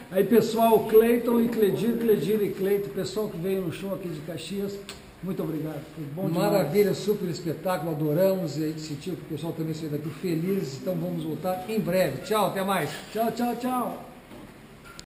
Aí, pessoal, Cleiton e Cledir, Cledir e Cleiton, pessoal que veio no show aqui de Caxias, muito obrigado. Foi bom demais. Maravilha, super espetáculo, adoramos e a gente sentiu que o pessoal também saiu daqui feliz, então vamos voltar em breve. Tchau, até mais. Tchau, tchau, tchau.